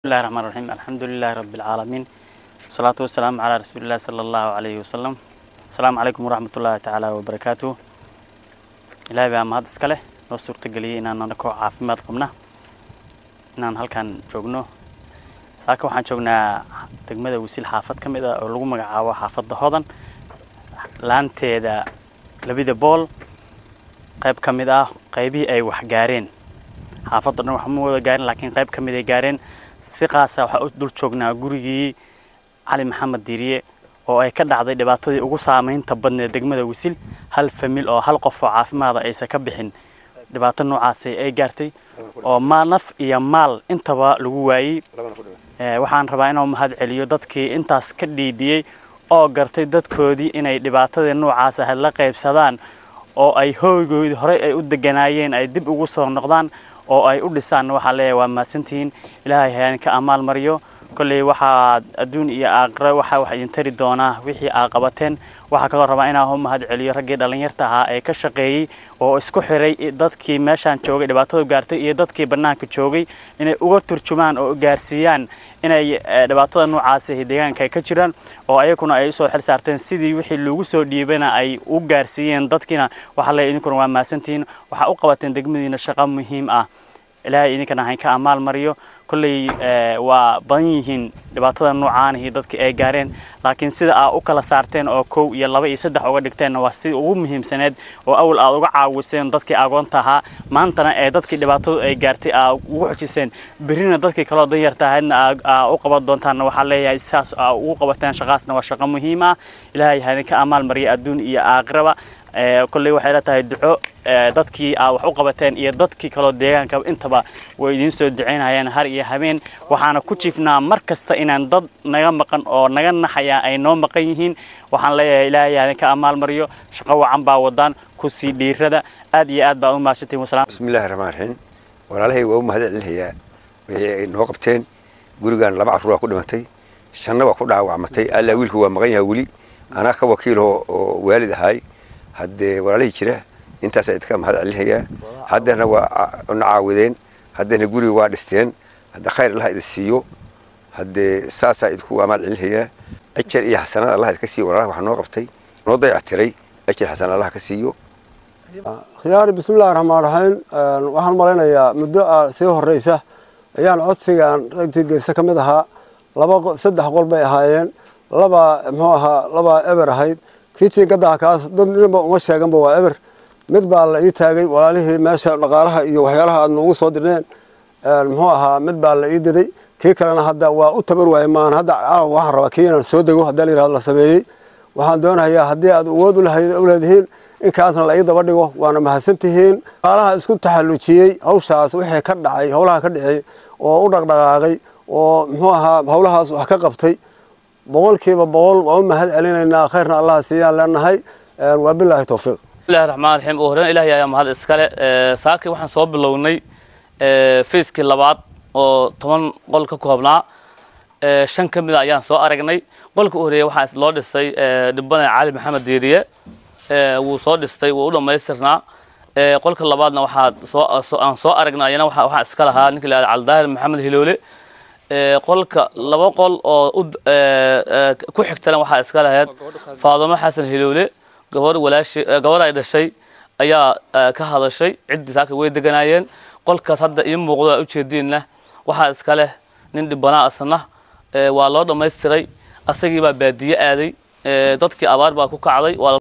بسم الله الرحمن الرحيم. الحمد لله رب العالمين، والصلاة والسلام على رسول الله صلى الله عليه وسلم. السلام عليكم ورحمة الله تعالى وبركاته. إلهي بقى مهد اسكاله نو suurta galiyay inaan anako caafimaad qabna inaan halkan joogno. Saaka waxaan joognaa degmada Wisil xaafad kamid ah oo lagu magacaabo xaafadda Hodan laanteeda labida bool qayb kamid ah qaybii ay wax gaareen xaafadda wax ma wada gaarin laakiin qayb kamid ay gaareen si qaas ah waxa dul joognaa gurigii Ali Maxamed Diiriye oo ay ka dhacday dhibaatadii ugu saameynta badneed degmada Wisil hal famil oo hal qof oo caafimaad ah aysan ka bixin dhibaato noocaas ay gaartay oo naf iyo maal intaba lagu waayay. waxaan rabaa inaan mahad celiyo dadkii intaas ka dhiidiyay oo gartay dadkoodii inay dhibaatada noocaas ah la qaybsadaan oo ay hooygoodii hore ay u deganaayeen ay dib ugu soo noqdaan oo ay u dhisaan. waxa leeyahay waa maasantiin Ilaahay hayaan ka amaal mariyo kulli waxa adduun iyo aakhira waxa idin tari doona wixii aad qabateen. waxa kale rabaa inaan mahad celiyo raggii dhalinyarta ah ee ka shaqeeyay oo isku xiray dadkii meeshan joogay dhibaatada gaartay iyo dadkii banaanka joogay inay uga turjumaan oo gaarsiiyaan inay dhibaatada noocaas ah deegaanka ka jiraan oo ayaguna ay soo xil saarteen sidii wixii lagu soo dhiibana ay u gaarsiiyeen dadkina. waxa leeyahay idinkuna waa maasantiin waxa u qabateen degmadiina shaqo muhiim ah. Ilaahay idinkana hayn ka amaal mariyo kulli waa badan yihiin dhibaatada noocaan ah dadka ay gaareen laakiin sida aad u kala saarteen oo 1 iyo 2 iyo 3 uga dhigteen waa si ugu muhiimsaneed oo awal aad uga caawiseen dadkii agoonta ahaa maantana ee dadkii dhibaatada ay gaartay aad ugu xojiseen birina dadkii kala danyarta ahaydna u qaban doontaan. waxa leeyahay saas ugu qabateen shaqaasna waa shaqo muhiim ah. Ilaahay hayn ka amaal mariyo adduun iyo aakhiraba kulli waxay la tahay duco dadkii wax u qabateen iyo dadkii kala deegaanka intaba way idin soo duceynayaan har iyo habeen. waxaana ku jiifnaa markasta inaan dad naga maqan oo naga naxaya ay noo maqan yihiin. waxaan leeyahay Ilaahay ka amaal mariyo shaqo wacan baa wadaan ku sii dhiirada aad iyo aad baa u maashatay. wasalaam. bismillaahir rahmaanir rahiim. walaalahay waa u mahad celinayaa wixii noo qabteen gurigan 2 carruur ku dhimatay shanna waa ku dhaawacmatay alla wiilku waa maqan yahay wali ana ka wakiil oo waalid ahay haddee walaalahay jira intaas ay ka mahad celinayaa haddana waa nacaawideen haddana guriga waa dhisteen hadda khayr Allah idin siiyo haddee saasa idinku waa mahad celinayaa ajir iyo xasanad Allah idinka siiyo walaalaha wax noo qabtay noo dayactiray ajir xasanad Allah ka siiyo. khiyaari bismillaahir rahmaanir rahiim. waxaan maleynayaa muddo sii horeysa ayaan codsigan ragtii geersa kamid ahaa 3 qol bay ahaayeen laba eber ahayd kici gadaa kaas dad ninba uma sheeganba waa eber mid baa la ii taagay walaalihii meesha dhaqaalaha iyo waxyaalaha aad noogu soo dirneen mid baa la ii diday kii kalena hadda waa u tabar waayay maan hadda waxaan rabaa kii inaan soo dego haddii la yiraahdo la sameeyay. waxaan doonayaa haddii aad awood u leedihiin in kaasna la ii daba dhigo waana mahadsantihiin. dhaqaalaha isku taxallujiyay hawshaas wixii ka dhacay hawlaha ka dhacay oo u dhaqdhaqaaqay oo hawlahaas wax ka qabtay boqolkiiba boqol waa u mahad celinaynaa khayrna Allah siiyaan leenahay. wa billahi tawfiiq. bismillaahir rahmaanir rahiim. oo Ilaahay ayaa mahad iskale. saaki waxaan soo bilownay feeskii labaad oo 10 qol ka koobnaa 5 kamid ayaan soo aragnay. qolka u horeeyay waxa loo dhisay dhibana Ali Maxamed Diiriye wuu soo dhistay wuu u dhameystirnaa. qolka labaadna waxa soo aragnayna waxa iska lahaa ninka la Caldaahir Maxamed Hiloole. qolka 2 qol oo ku xigtana waxa iska lahayd Faadimo Xasan Hiloole gabadh ay dhashay ayaa ka hadashay cid saaka way deganaayeen. qolkaas hadda in muuqdo u jeedinna waxa iska leh nin dhibana asna waa loo dhameystiray asagii baa baadiye aaday dadkii abaar baa ku kacday.